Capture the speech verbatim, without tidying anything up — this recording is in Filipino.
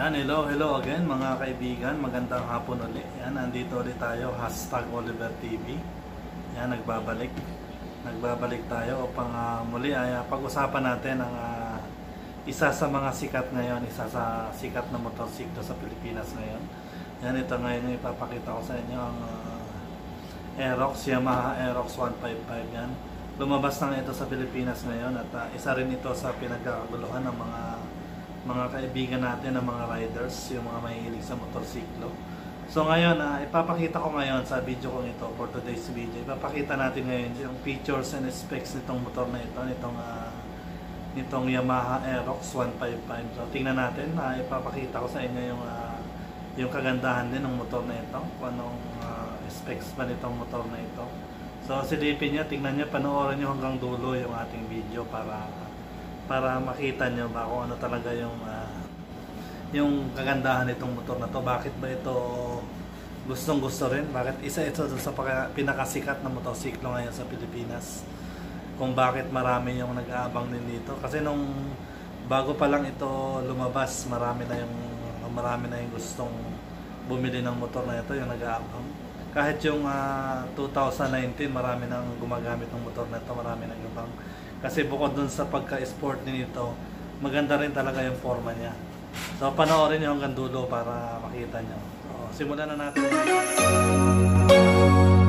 Yan, hello, hello again mga kaibigan. Magandang hapon ulit. Yan, nandito ulit tayo. Hashtag Oliver T V. Yan, nagbabalik. Nagbabalik tayo upang uh, muli ay uh, pag-usapan natin ang uh, isa sa mga sikat ngayon. Isa sa sikat na motorsiklo sa Pilipinas ngayon. Yan, ito ngayon yung ipapakita ko sa inyo ang uh, Aerox, Yamaha Aerox one fifty-five. Yan. Lumabas na ito sa Pilipinas ngayon at uh, isa rin ito sa pinagkakaguluhan ng mga mga kaibigan natin, ng mga riders, yung mga mahilig sa motorsiklo. So ngayon, uh, ipapakita ko ngayon sa video ko ito, for today's video, ipapakita natin ngayon yung features and specs nitong motor na ito, nitong, uh, nitong Yamaha Aerox one fifty-five. So tingnan natin, uh, ipapakita ko sa inyo yung, uh, yung kagandahan din ng motor na ito, kung anong uh, specs pa nitong motor na ito. So silipin nyo, tingnan nyo, panoorin nyo hanggang dulo yung ating video para para makita nyo ba kung ano talaga yung uh, yung kagandahan nitong motor na to. Bakit ba ito gustong gusto rin? Bakit isa ito sa pinakasikat na motorsiklo ngayon sa Pilipinas? Kung bakit marami yung nag-aabang din dito? Kasi nung bago pa lang ito lumabas, marami na yung marami na yung gustong bumili ng motor na ito, yung nag-aabang. Kahit yung uh, two thousand nineteen, marami nang gumagamit ng motor na ito, marami nang ibang. Kasi bukod dun sa pagka-sport din ito, maganda rin talaga yung forma niya. So panoorin nyo hanggang dulo para makita nyo. So simulan na natin.